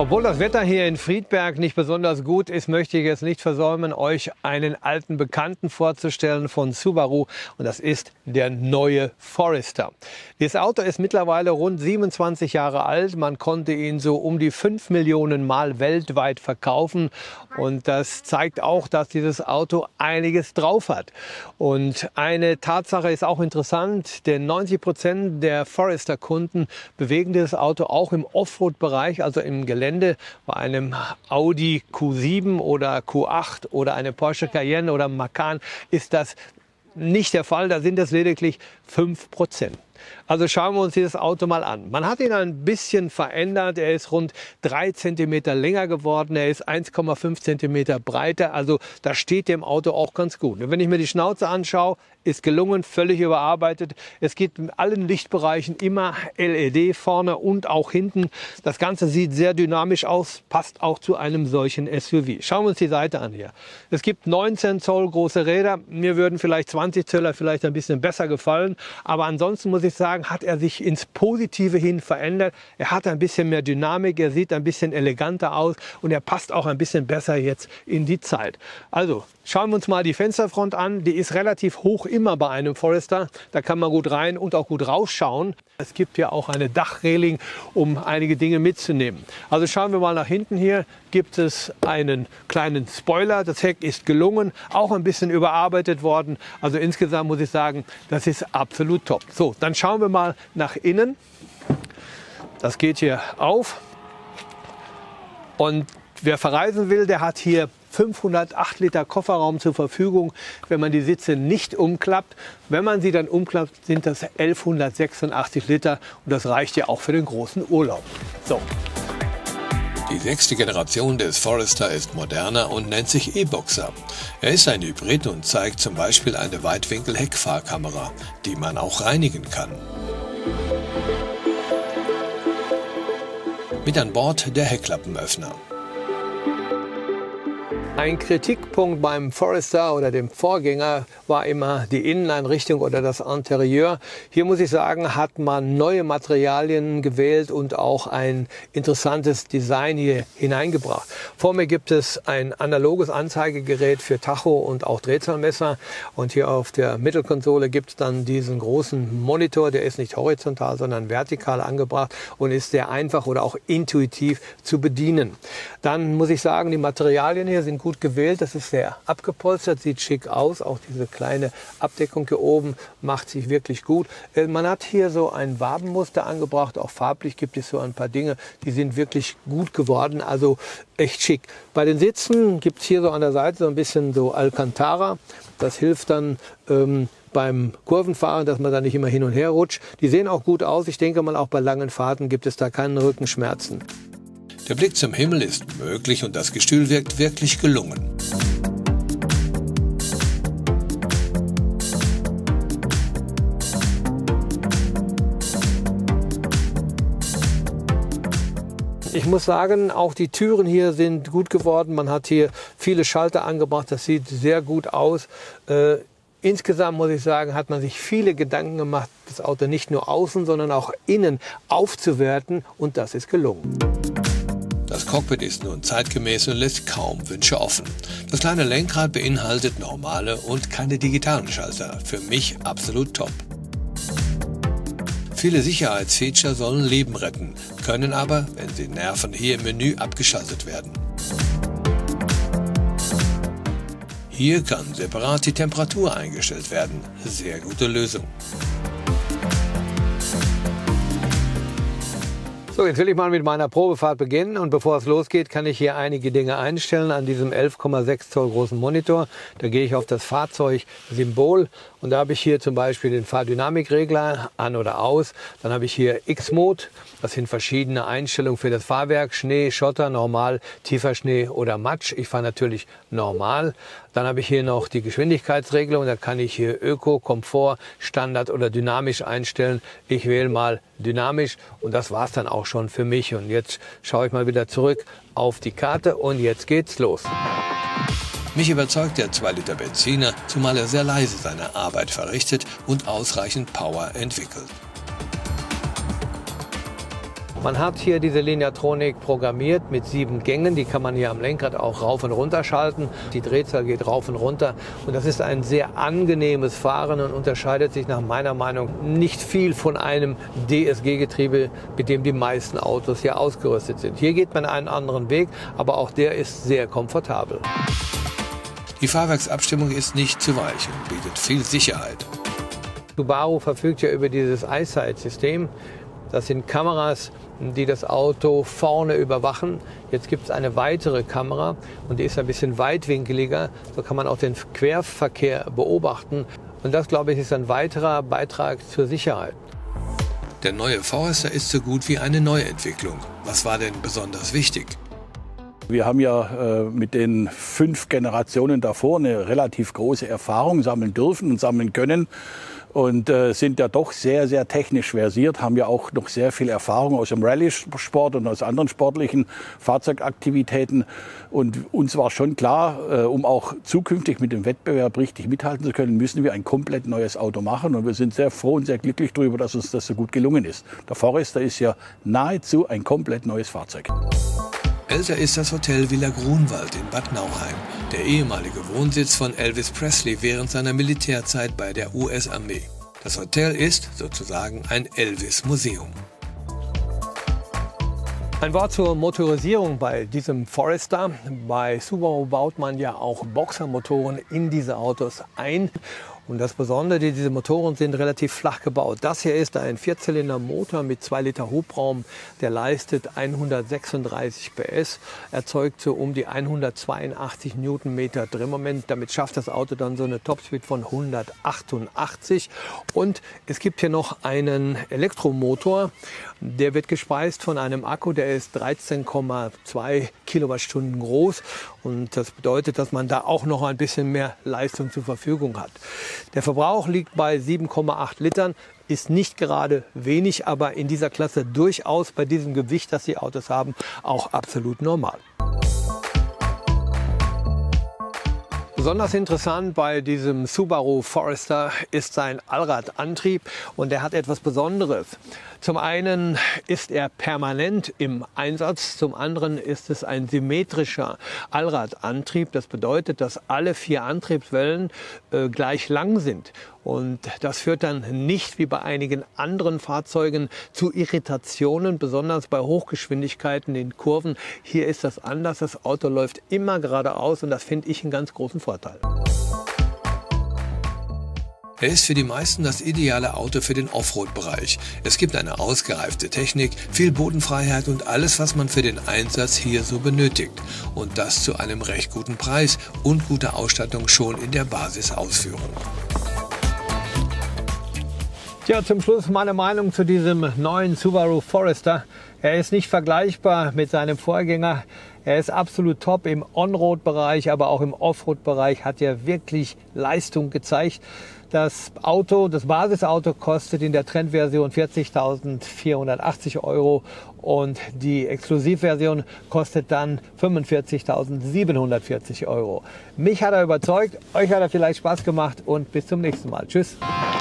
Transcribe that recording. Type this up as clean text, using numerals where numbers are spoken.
Obwohl das Wetter hier in Friedberg nicht besonders gut ist, möchte ich es nicht versäumen, euch einen alten Bekannten vorzustellen von Subaru. Und das ist der neue Forester. Dieses Auto ist mittlerweile rund 27 Jahre alt. Man konnte ihn so um die 5 Millionen Mal weltweit verkaufen. Und das zeigt auch, dass dieses Auto einiges drauf hat. Und eine Tatsache ist auch interessant, denn 90% der Forester-Kunden bewegen dieses Auto auch im Offroad-Bereich, also im Gelände. Bei einem Audi Q7 oder Q8 oder eine Porsche Cayenne oder Macan ist das nicht der Fall. Da sind es lediglich 5%. Also schauen wir uns dieses Auto mal an. Man hat ihn ein bisschen verändert. Er ist rund 3 cm länger geworden. Er ist 1,5 cm breiter. Also das steht dem Auto auch ganz gut. Und wenn ich mir die Schnauze anschaue, ist gelungen, völlig überarbeitet. Es gibt in allen Lichtbereichen immer LED vorne und auch hinten. Das Ganze sieht sehr dynamisch aus, passt auch zu einem solchen SUV. Schauen wir uns die Seite an hier. Es gibt 19 Zoll große Räder. Mir würden vielleicht 20 Zöller vielleicht ein bisschen besser gefallen. Aber ansonsten muss ich sagen, hat er sich ins Positive hin verändert. Er hat ein bisschen mehr Dynamik, er sieht ein bisschen eleganter aus und er passt auch ein bisschen besser jetzt in die Zeit. Also schauen wir uns mal die Fensterfront an. Die ist relativ hoch immer bei einem Forester. Da kann man gut rein und auch gut rausschauen. Es gibt ja auch eine Dachreling, um einige Dinge mitzunehmen. Also schauen wir mal nach hinten hier. Gibt es einen kleinen Spoiler. Das Heck ist gelungen, auch ein bisschen überarbeitet worden. Also insgesamt muss ich sagen, das ist absolut top. So, dann schauen wir mal nach innen. Das geht hier auf. Und wer verreisen will, der hat hier 508 Liter Kofferraum zur Verfügung, wenn man die Sitze nicht umklappt. Wenn man sie dann umklappt, sind das 1186 Liter und das reicht ja auch für den großen Urlaub. So. Die 6. Generation des Forester ist moderner und nennt sich E-Boxer. Er ist ein Hybrid und zeigt zum Beispiel eine Weitwinkel-Heckfahrkamera, die man auch reinigen kann. Mit an Bord der Heckklappenöffner. Ein Kritikpunkt beim Forester oder dem Vorgänger war immer die Inneneinrichtung oder das Interieur. Hier muss ich sagen, hat man neue Materialien gewählt und auch ein interessantes Design hier hineingebracht. Vor mir gibt es ein analoges Anzeigegerät für Tacho und auch Drehzahlmesser. Und hier auf der Mittelkonsole gibt es dann diesen großen Monitor. Der ist nicht horizontal, sondern vertikal angebracht und ist sehr einfach oder auch intuitiv zu bedienen. Dann muss ich sagen, die Materialien hier sind gut gewählt. Das ist sehr abgepolstert, sieht schick aus. Auch diese kleine Abdeckung hier oben macht sich wirklich gut. Man hat hier so ein Wabenmuster angebracht. Auch farblich gibt es so ein paar Dinge, die sind wirklich gut geworden. Also echt schick. Bei den Sitzen gibt es hier so an der Seite so ein bisschen so Alcantara. Das hilft dann beim Kurvenfahren, dass man da nicht immer hin und her rutscht. Die sehen auch gut aus. Ich denke mal, auch bei langen Fahrten gibt es da keine Rückenschmerzen. Der Blick zum Himmel ist möglich und das Gestühl wirkt wirklich gelungen. Ich muss sagen, auch die Türen hier sind gut geworden. Man hat hier viele Schalter angebracht. Das sieht sehr gut aus. Insgesamt muss ich sagen, hat man sich viele Gedanken gemacht, das Auto nicht nur außen, sondern auch innen aufzuwerten. Und das ist gelungen. Das Cockpit ist nun zeitgemäß und lässt kaum Wünsche offen. Das kleine Lenkrad beinhaltet normale und keine digitalen Schalter. Für mich absolut top. Viele Sicherheitsfeature sollen Leben retten, können aber, wenn sie nerven, hier im Menü abgeschaltet werden. Hier kann separat die Temperatur eingestellt werden. Sehr gute Lösung. So, jetzt will ich mal mit meiner Probefahrt beginnen und bevor es losgeht, kann ich hier einige Dinge einstellen an diesem 11,6 Zoll großen Monitor. Da gehe ich auf das Fahrzeugsymbol und da habe ich hier zum Beispiel den Fahrdynamikregler an oder aus. Dann habe ich hier X-Mode, das sind verschiedene Einstellungen für das Fahrwerk, Schnee, Schotter, normal, tiefer Schnee oder Matsch. Ich fahre natürlich normal. Dann habe ich hier noch die Geschwindigkeitsregelung, da kann ich hier Öko, Komfort, Standard oder dynamisch einstellen. Ich wähle mal dynamisch und das war's dann auch schon für mich. Und jetzt schaue ich mal wieder zurück auf die Karte und jetzt geht's los. Mich überzeugt der 2 Liter Benziner, zumal er sehr leise seine Arbeit verrichtet und ausreichend Power entwickelt. Man hat hier diese Lineatronik programmiert mit 7 Gängen. Die kann man hier am Lenkrad auch rauf und runter schalten. Die Drehzahl geht rauf und runter. Und das ist ein sehr angenehmes Fahren und unterscheidet sich nach meiner Meinung nicht viel von einem DSG-Getriebe, mit dem die meisten Autos hier ausgerüstet sind. Hier geht man einen anderen Weg, aber auch der ist sehr komfortabel. Die Fahrwerksabstimmung ist nicht zu weich und bietet viel Sicherheit. Subaru verfügt ja über dieses EyeSight-System. Das sind Kameras, die das Auto vorne überwachen. Jetzt gibt es eine weitere Kamera und die ist ein bisschen weitwinkeliger. So kann man auch den Querverkehr beobachten. Und das, glaube ich, ist ein weiterer Beitrag zur Sicherheit. Der neue Forester ist so gut wie eine Neuentwicklung. Was war denn besonders wichtig? Wir haben ja mit den 5 Generationen davor eine relativ große Erfahrung sammeln dürfen und sammeln können. Und sind ja doch sehr, sehr technisch versiert, haben ja auch noch sehr viel Erfahrung aus dem Rallye-Sport und aus anderen sportlichen Fahrzeugaktivitäten. Und uns war schon klar, um auch zukünftig mit dem Wettbewerb richtig mithalten zu können, müssen wir ein komplett neues Auto machen. Und wir sind sehr froh und sehr glücklich darüber, dass uns das so gut gelungen ist. Der Forester ist ja nahezu ein komplett neues Fahrzeug. Älter ist das Hotel Villa Grunwald in Bad Nauheim, der ehemalige Wohnsitz von Elvis Presley während seiner Militärzeit bei der US-Armee. Das Hotel ist sozusagen ein Elvis-Museum. Ein Wort zur Motorisierung bei diesem Forester. Bei Subaru baut man ja auch Boxermotoren in diese Autos ein. Und das Besondere, diese Motoren sind relativ flach gebaut. Das hier ist ein 4-Zylinder-Motor mit 2 Liter Hubraum. Der leistet 136 PS, erzeugt so um die 182 Newtonmeter Drehmoment. Damit schafft das Auto dann so eine Topspeed von 188. Und es gibt hier noch einen Elektromotor. Der wird gespeist von einem Akku, der ist 13,2 Kilowattstunden groß. Und das bedeutet, dass man da auch noch ein bisschen mehr Leistung zur Verfügung hat. Der Verbrauch liegt bei 7,8 Litern, ist nicht gerade wenig, aber in dieser Klasse durchaus bei diesem Gewicht, das die Autos haben, auch absolut normal. Besonders interessant bei diesem Subaru Forester ist sein Allradantrieb und er hat etwas Besonderes. Zum einen ist er permanent im Einsatz, zum anderen ist es ein symmetrischer Allradantrieb. Das bedeutet, dass alle 4 Antriebswellen gleich lang sind. Und das führt dann nicht wie bei einigen anderen Fahrzeugen zu Irritationen, besonders bei Hochgeschwindigkeiten in Kurven. Hier ist das anders. Das Auto läuft immer geradeaus und das finde ich einen ganz großen Vorteil. Er ist für die meisten das ideale Auto für den Offroad-Bereich. Es gibt eine ausgereifte Technik, viel Bodenfreiheit und alles, was man für den Einsatz hier so benötigt. Und das zu einem recht guten Preis und guter Ausstattung schon in der Basisausführung. Tja, zum Schluss meine Meinung zu diesem neuen Subaru Forester. Er ist nicht vergleichbar mit seinem Vorgänger. Er ist absolut top im On-Road-Bereich, aber auch im Offroad-Bereich hat er wirklich Leistung gezeigt. Das Basisauto kostet in der Trendversion 40.480 € und die Exklusivversion kostet dann 45.740 €. Mich hat er überzeugt, euch hat er vielleicht Spaß gemacht und bis zum nächsten Mal. Tschüss.